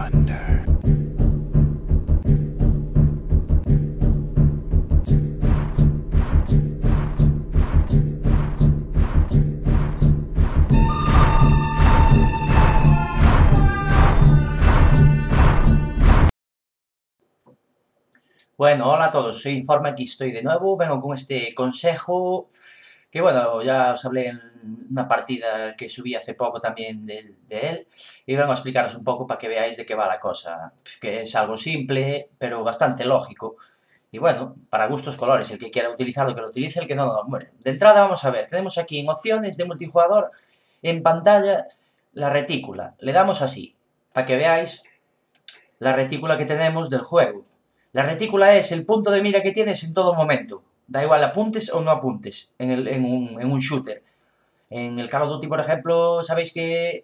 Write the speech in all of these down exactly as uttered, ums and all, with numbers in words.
Thunder. Bueno, hola a todos, soy Informe, aquí estoy de nuevo, vengo con este consejo, que bueno, ya os hablé en una partida que subí hace poco también de, de él, y vengo a explicaros un poco para que veáis de qué va la cosa, que es algo simple, pero bastante lógico, y bueno, para gustos colores, el que quiera utilizarlo que lo utilice, el que no, no, bueno, de entrada vamos a ver, tenemos aquí en opciones de multijugador, en pantalla, la retícula, le damos así, para que veáis la retícula que tenemos del juego. La retícula es el punto de mira que tienes en todo momento. Da igual apuntes o no apuntes en, el, en, un, en un shooter. En el Call of Duty, por ejemplo, sabéis que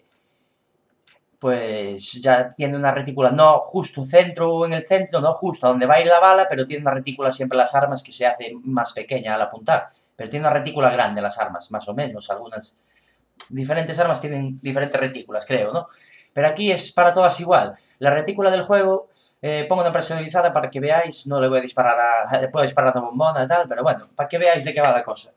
pues ya tiene una retícula no justo centro en el centro, no justo a donde va a ir la bala, pero tiene una retícula siempre las armas que se hace más pequeña al apuntar. Pero tiene una retícula grande las armas, más o menos. Algunas diferentes armas tienen diferentes retículas, creo, ¿no? Pero aquí es para todas igual. La retícula del juego, eh, pongo una personalizada para que veáis, no le voy a disparar a... le puedo disparar a una bombona y tal, pero bueno, para que veáis de qué va la cosa.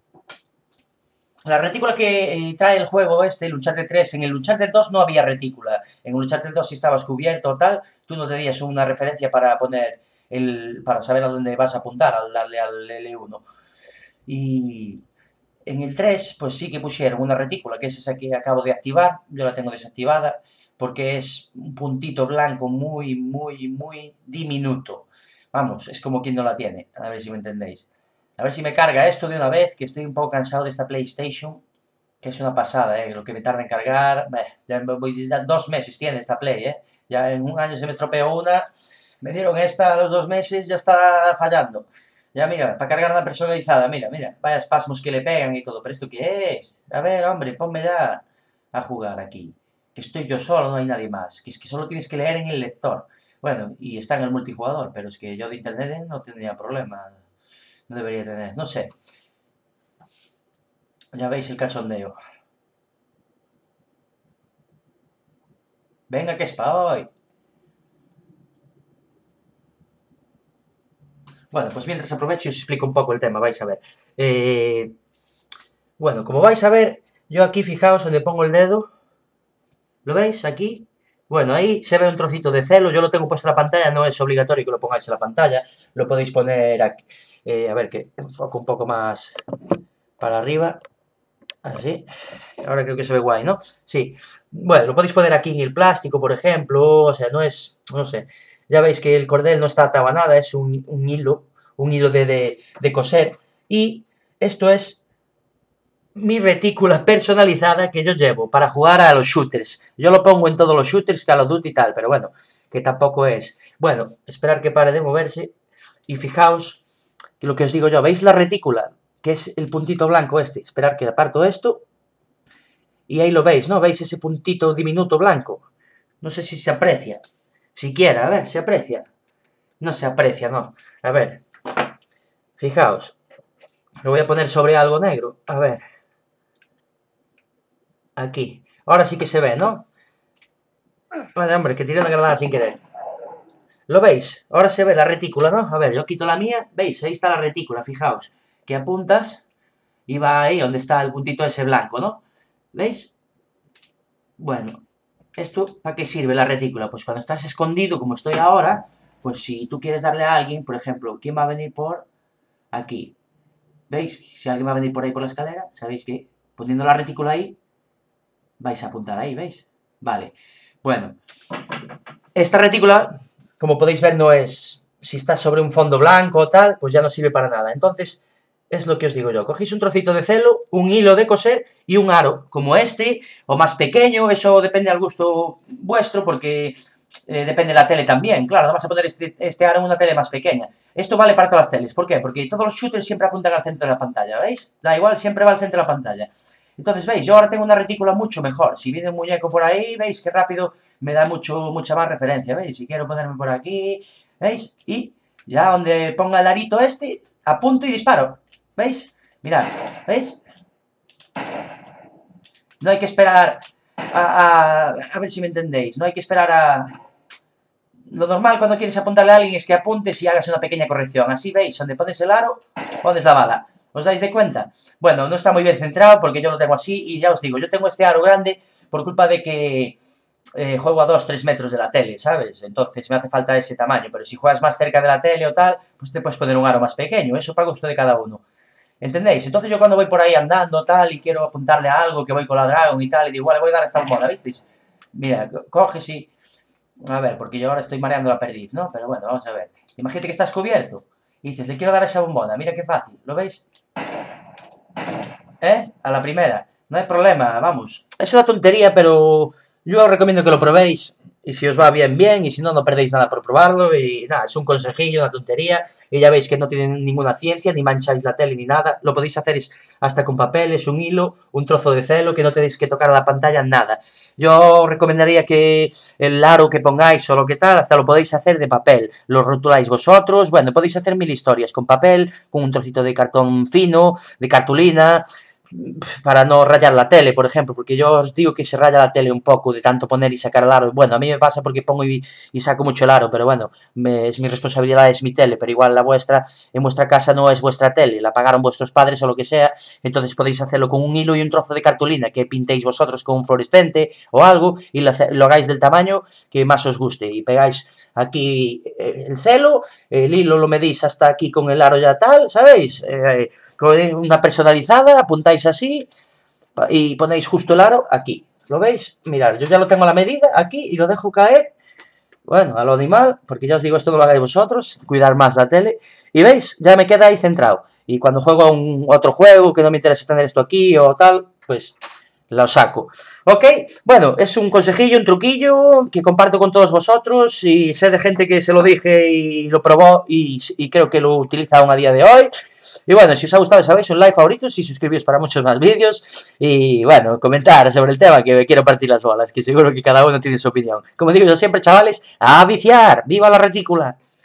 La retícula que eh, trae el juego este, el Uncharted tres, en el Uncharted dos no había retícula. En el Uncharted dos si estabas cubierto o tal, tú no tenías una referencia para poner el... para saber a dónde vas a apuntar, al darle al L uno. Y... en el tres, pues sí que pusieron una retícula, que es esa que acabo de activar, yo la tengo desactivada, porque es un puntito blanco muy, muy, muy diminuto. Vamos, es como quien no la tiene, a ver si me entendéis. A ver si me carga esto de una vez, que estoy un poco cansado de esta PlayStation, que es una pasada, ¿eh? Lo que me tarda en cargar, bah, ya voy, ya dos meses tiene esta Play, ¿eh? Ya en un año se me estropeó una, me dieron esta a los dos meses, ya está fallando. Ya, mira, para cargar una personalizada, mira, mira, vaya espasmos que le pegan y todo, pero ¿esto qué es? A ver, hombre, ponme ya a jugar aquí, que estoy yo solo, no hay nadie más, que es que solo tienes que leer en el lector. Bueno, y está en el multijugador, pero es que yo de internet no tendría problema, no debería tener, no sé. Ya veis el cachondeo. Venga, que es para hoy. Bueno, pues mientras aprovecho y os explico un poco el tema, vais a ver. Eh, bueno, como vais a ver, yo aquí fijaos donde pongo el dedo. ¿Lo veis? Aquí. Bueno, ahí se ve un trocito de celo, yo lo tengo puesto en la pantalla, no es obligatorio que lo pongáis en la pantalla. Lo podéis poner aquí. Eh, a ver, que enfoco un poco más para arriba. Así. Ahora creo que se ve guay, ¿no? Sí. Bueno, lo podéis poner aquí en el plástico, por ejemplo. O sea, no es... no sé. Ya veis que el cordel no está atado a nada, es un, un hilo. Un hilo de, de, de coser. Y esto es mi retícula personalizada que yo llevo para jugar a los shooters. Yo lo pongo en todos los shooters, Call of Duty y tal, pero bueno, que tampoco es... Bueno, esperar que pare de moverse. Y fijaos que lo que os digo yo, ¿veis la retícula? Que es el puntito blanco este. Esperar que aparto esto. Y ahí lo veis, ¿no? ¿Veis ese puntito diminuto blanco? No sé si se aprecia. Siquiera, a ver, ¿se aprecia? No se aprecia, no. A ver. Fijaos. Lo voy a poner sobre algo negro. A ver. Aquí. Ahora sí que se ve, ¿no? Vale, hombre, que tiré una granada sin querer. ¿Lo veis? Ahora se ve la retícula, ¿no? A ver, yo quito la mía. ¿Veis? Ahí está la retícula, fijaos. Que apuntas y va ahí donde está el puntito ese blanco, ¿no? ¿Veis? Bueno, ¿esto para qué sirve la retícula? Pues cuando estás escondido, como estoy ahora, pues si tú quieres darle a alguien, por ejemplo, ¿quién va a venir por aquí? ¿Veis? Si alguien va a venir por ahí por la escalera, sabéis que poniendo la retícula ahí, vais a apuntar ahí, ¿veis? Vale. Bueno, esta retícula, como podéis ver, no es... si está sobre un fondo blanco o tal, pues ya no sirve para nada. Entonces, es lo que os digo yo. Cogéis un trocito de celo, un hilo de coser y un aro, como este, o más pequeño, eso depende al gusto vuestro, porque eh, depende de la tele también. Claro, no vas a poner este, este aro en una tele más pequeña. Esto vale para todas las teles. ¿Por qué? Porque todos los shooters siempre apuntan al centro de la pantalla, ¿veis? Da igual, siempre va al centro de la pantalla. Entonces, ¿veis? Yo ahora tengo una retícula mucho mejor. Si viene un muñeco por ahí, ¿veis? Que rápido me da mucho, mucha más referencia, ¿veis? Si quiero ponerme por aquí, ¿veis? Y ya donde ponga el arito este, apunto y disparo. ¿Veis? Mirad, ¿veis? No hay que esperar a, a... a ver si me entendéis. No hay que esperar a... Lo normal cuando quieres apuntarle a alguien es que apuntes y hagas una pequeña corrección. Así veis, donde pones el aro, pones la bala. ¿Os dais de cuenta? Bueno, no está muy bien centrado porque yo lo tengo así y ya os digo, yo tengo este aro grande por culpa de que eh, juego a dos tres metros de la tele, ¿sabes? Entonces me hace falta ese tamaño, pero si juegas más cerca de la tele o tal, pues te puedes poner un aro más pequeño, eso para gusto de cada uno. ¿Entendéis? Entonces yo cuando voy por ahí andando tal y quiero apuntarle a algo, que voy con la Dragon y tal, y digo, igual le voy a dar esta bombona, ¿visteis? Mira, coges y... A ver, porque yo ahora estoy mareando la perdiz, ¿no? Pero bueno, vamos a ver. Imagínate que estás cubierto y dices, le quiero dar esa bombona, mira qué fácil, ¿lo veis? ¿Eh? A la primera. No hay problema, vamos. Es una tontería, pero yo os recomiendo que lo probéis. Y si os va bien, bien. Y si no, no perdéis nada por probarlo. Y nada, es un consejillo, una tontería. Y ya veis que no tiene ninguna ciencia, ni mancháis la tele, ni nada. Lo podéis hacer hasta con papeles, un hilo, un trozo de celo, que no tenéis que tocar a la pantalla, nada. Yo recomendaría que el aro que pongáis o lo que tal, hasta lo podéis hacer de papel. Lo rotuláis vosotros. Bueno, podéis hacer mil historias con papel, con un trocito de cartón fino, de cartulina, para no rayar la tele, por ejemplo, porque yo os digo que se raya la tele un poco de tanto poner y sacar el aro. Bueno, a mí me pasa porque pongo y, y saco mucho el aro, pero bueno, me, es mi responsabilidad, es mi tele, pero igual la vuestra, en vuestra casa no es vuestra tele, la pagaron vuestros padres o lo que sea, entonces podéis hacerlo con un hilo y un trozo de cartulina que pintéis vosotros con un fluorescente o algo y lo, lo hagáis del tamaño que más os guste y pegáis aquí el celo, el hilo lo medís hasta aquí con el aro ya tal, ¿sabéis? Eh, una personalizada, apuntáis así y ponéis justo el aro aquí, ¿lo veis? Mirad, yo ya lo tengo a la medida aquí y lo dejo caer, bueno, a lo animal, porque ya os digo, esto no lo hagáis vosotros, cuidar más la tele, y veis, ya me queda ahí centrado, y cuando juego a un otro juego que no me interesa tener esto aquí o tal, pues lo saco. Ok, bueno, es un consejillo, un truquillo que comparto con todos vosotros y sé de gente que se lo dije y lo probó y, y creo que lo utiliza aún a día de hoy. Y bueno, si os ha gustado, sabéis, un like, favoritos y suscribíos para muchos más vídeos. Y bueno, comentar sobre el tema que me quiero partir las bolas, que seguro que cada uno tiene su opinión. Como digo yo siempre, chavales, a viciar. ¡Viva la retícula!